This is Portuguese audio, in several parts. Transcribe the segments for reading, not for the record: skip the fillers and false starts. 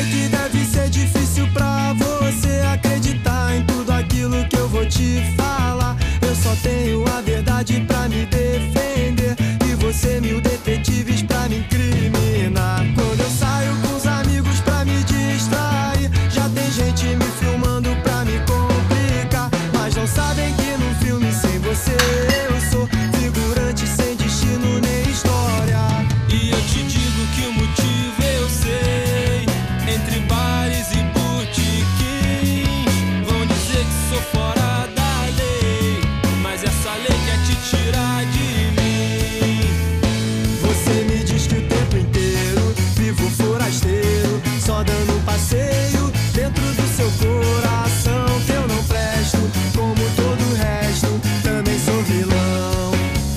que deve ser difícil pra você acreditar em tudo aquilo que eu vou te falar. Eu só tenho a verdade pra me defender e você mil detetives pra me incriminar. Quando eu saio com os amigos pra me distrair, já tem gente me filmando pra me complicar. Mas não sabem que no filme sem você eu sou figurante sem destino nem história. E eu te digo que o motivo eu sei. Entre bares e botiquins vão dizer que sou fora da lei, mas essa lei quer te tirar de mim. Você me diz que o tempo inteiro vivo forasteiro, só dando um passeio dentro do seu coração. Que eu não presto, como todo o resto, também sou vilão.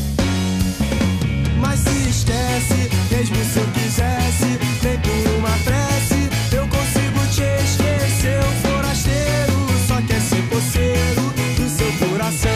Mas se esquece, mesmo se eu quisesse, nem por uma prece eu consigo te esquecer. O forasteiro só quer ser poceiro do seu coração.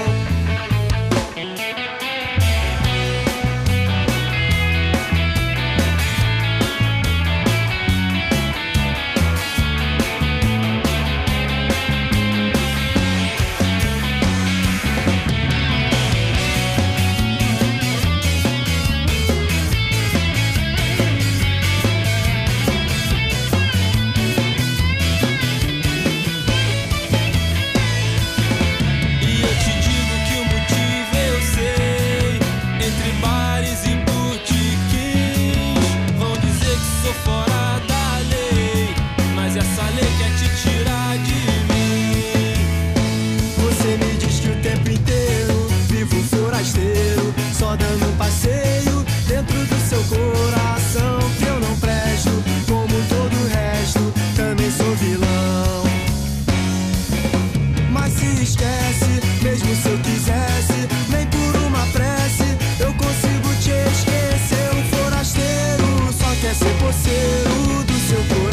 Só dando um passeio dentro do seu coração. Que eu não presto, como todo o resto, também sou vilão. Mas se esquece, mesmo se eu quisesse, nem por uma prece eu consigo te esquecer. O forasteiro só quer ser poceiro do seu coração.